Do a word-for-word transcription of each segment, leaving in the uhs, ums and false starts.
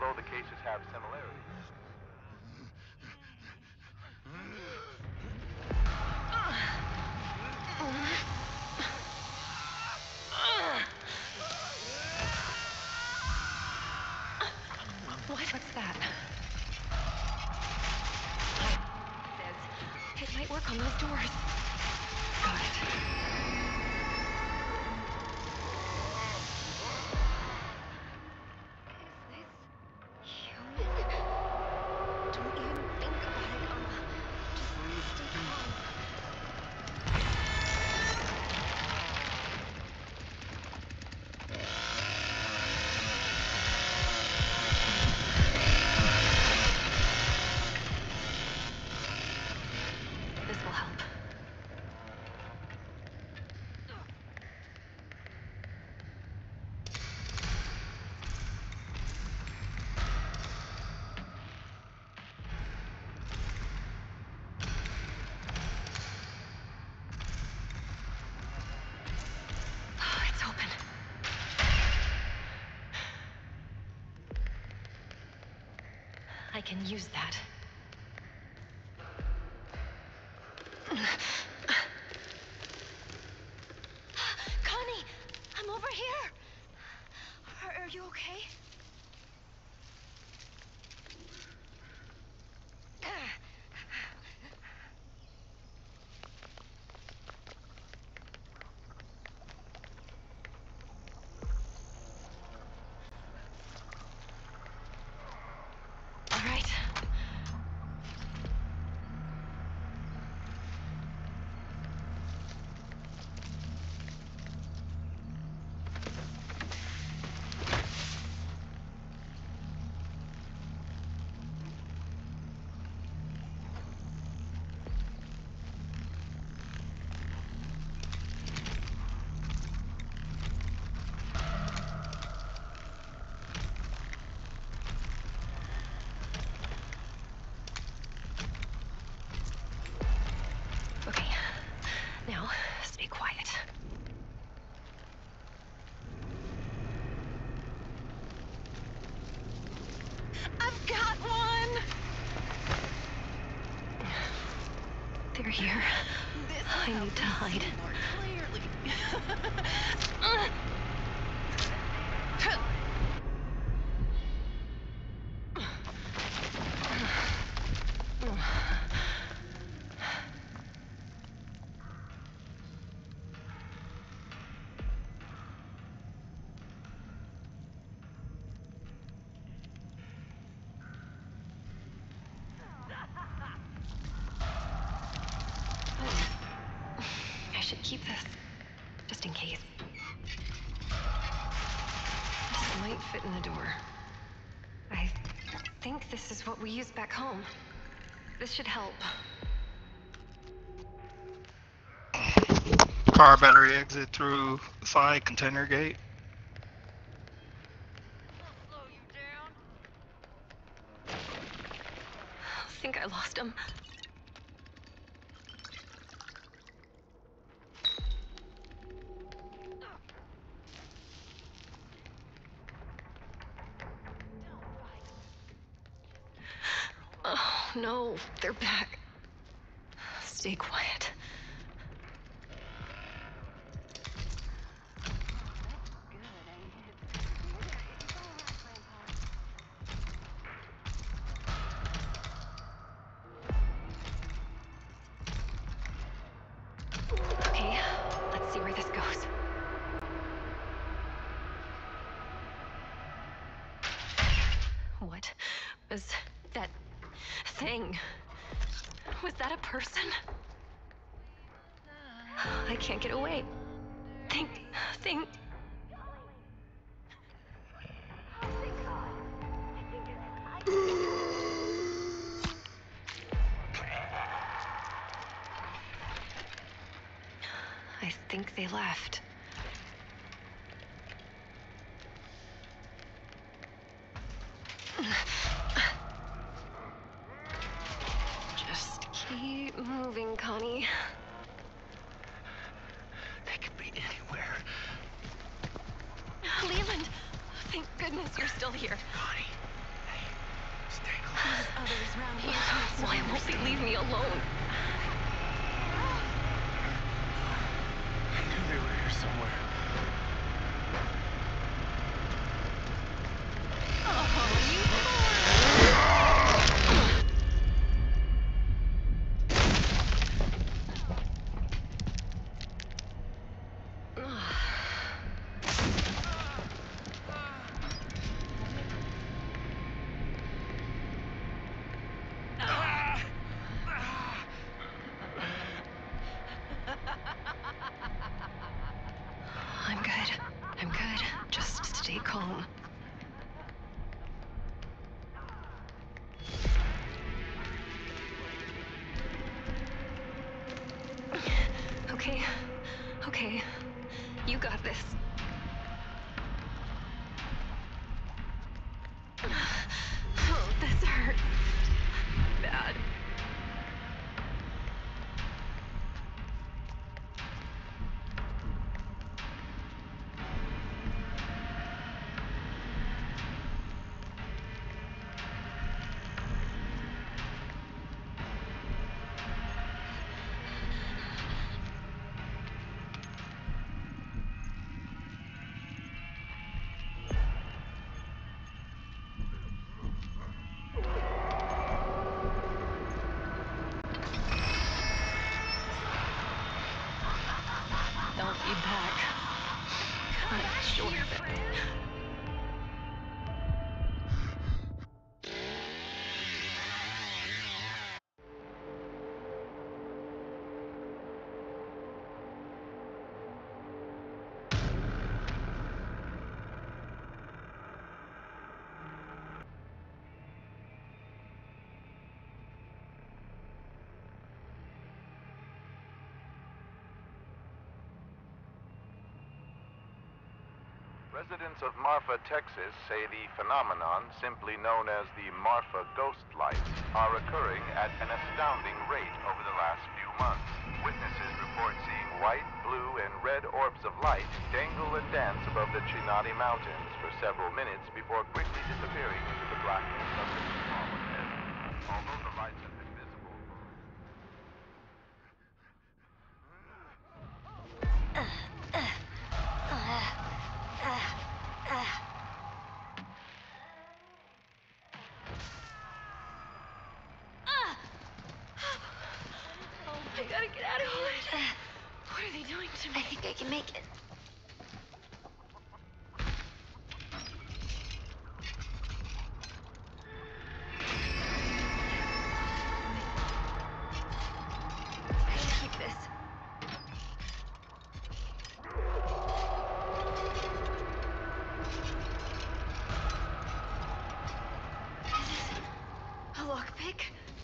although the cases have similarities. What? What's that? It might work on those doors. Got it. I can use that. Connie, I'm over here. Are, are you okay? Now, stay quiet. I've got one! They're here. This I need to hide. More clearly. Keep this, just in case. This might fit in the door. I think this is what we used back home. This should help. Car battery exit through side container gate. I'll slow you down. I think I lost him. Oh, no, they're back. Stay quiet. Okay, let's see where this goes. What was that thing? Was that a person? I can't get away. Think, think. I think they left. Just keep moving, Connie. They could be anywhere. Leland, thank goodness you're still here. Connie, others around here too. Why won't they leave me alone? I knew they were here somewhere. Oh, you I'm good. I'm good. Just stay calm. Okay. Okay. You got this. Oh, this hurts. Bad. Don't be back. I'm sure of it. Residents of Marfa, Texas say the phenomenon, simply known as the Marfa ghost lights, are occurring at an astounding rate over the last few months. Witnesses report seeing white, blue, and red orbs of light dangle and dance above the Chinati Mountains for several minutes before quickly disappearing into the blackness of the small ahead. Although the lights have been visible I gotta get out of here. What are they doing to me? I think I can make it. I can keep this. Is this a lockpick?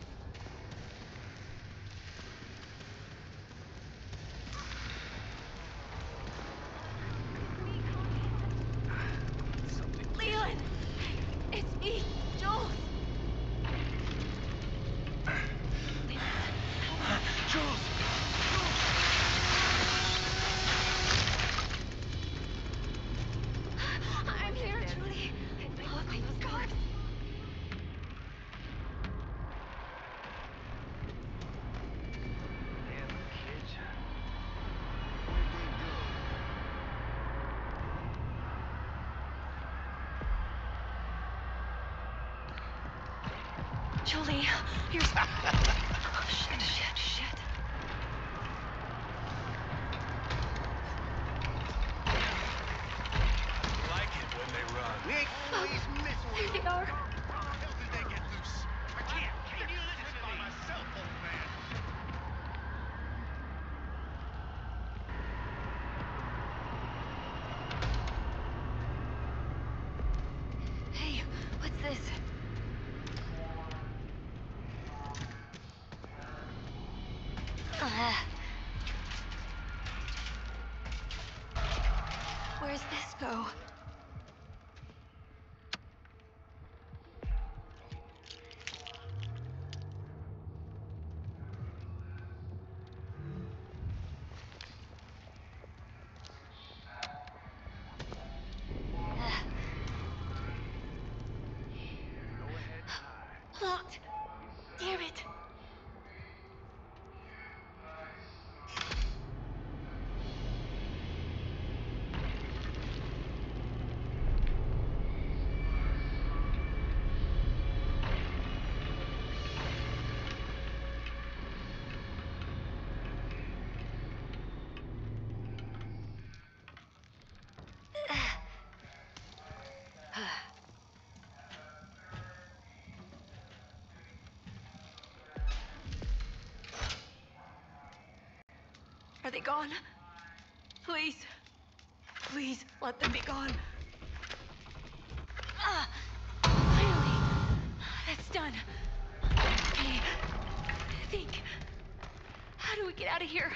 Leland! It's me, Jules! Jules! I'm here, Julie. Oh, thank God. Damn kids. Where'd they go? Julie, you're... Oh, shit, shit, shit. Like it when they run. We ain't always messing with They them. are. How the hell did they get loose? I can't. Can you listen to me? By myself, old man. Hey, what's this? Uh, Where's this go? locked. Damn it! Are they gone? Please. Please, let them be gone. Ah! Finally! That's done. Okay. Think. How do we get out of here?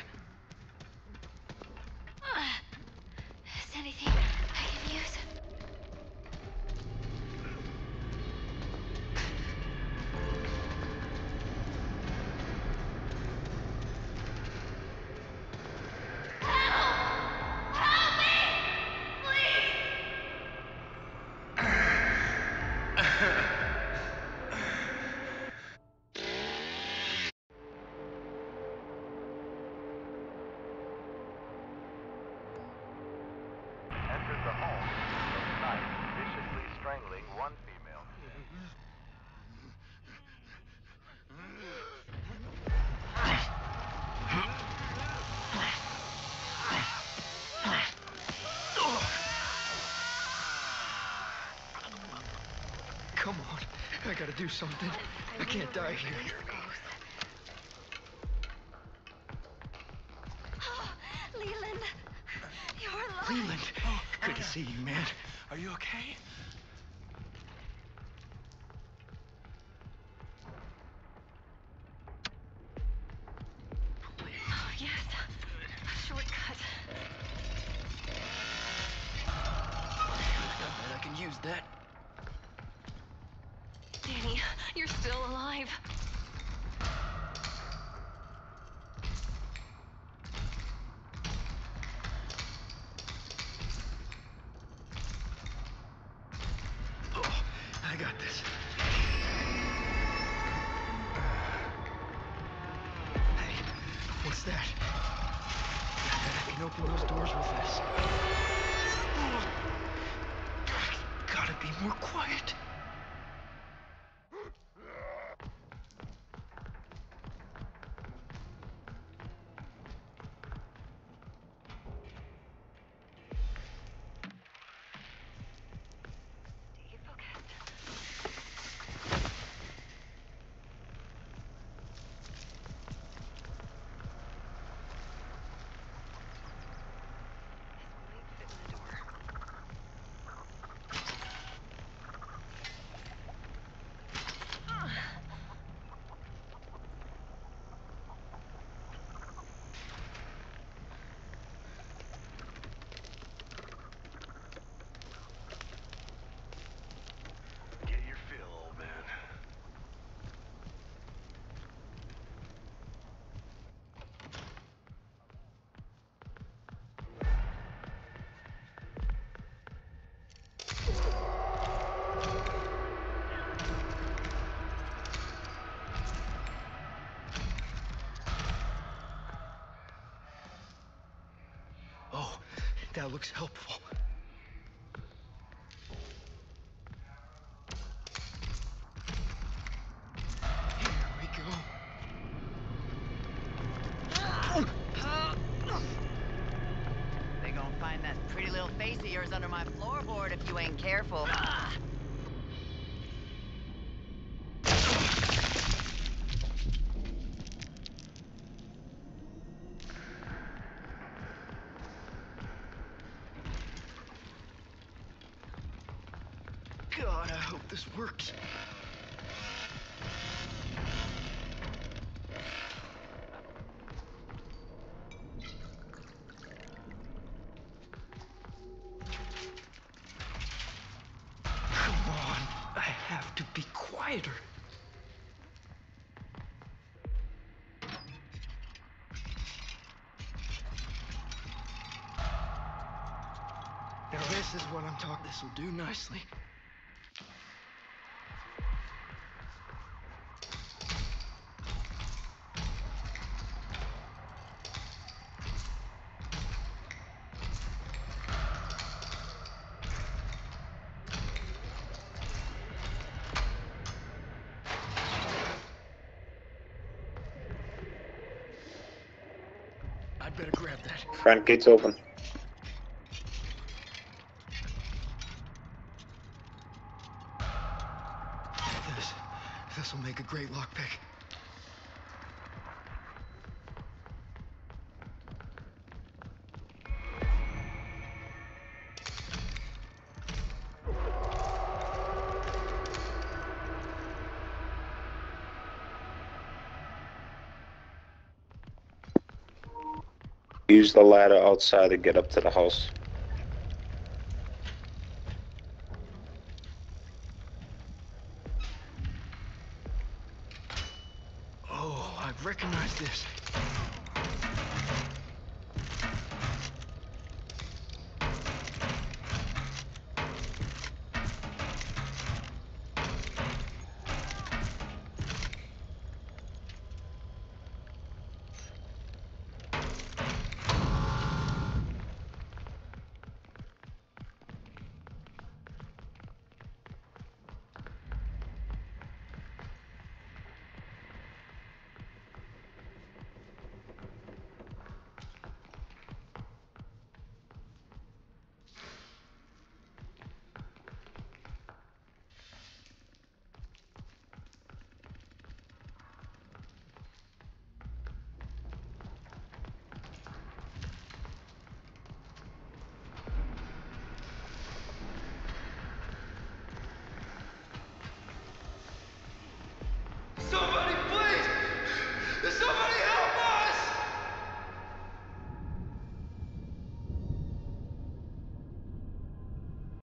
Ah! Is anything I can use? Entered the home of night, viciously strangling one female. Come on, I gotta do something. I can't die here. Leland, you're alive. Leland, good to see you, man. Are you okay? Oh, yes. A shortcut. I bet I can use that. Danny, you're still alive. Oh, I got this. Hey, what's that? I bet I can open those doors with this. Gotta be more quiet. Stay focused. This might fit in the door. Get your fill, old man. Oh, that looks helpful. Here we go. They gonna find that pretty little face of yours under my floorboard if you ain't careful. God, I hope this works. Come on, I have to be quieter. Now this is what I'm talking. This will do nicely. I'd better grab that. Front gate's open. This, this'll make a great lockpick. Use the ladder outside to get up to the house. Oh, I recognize this.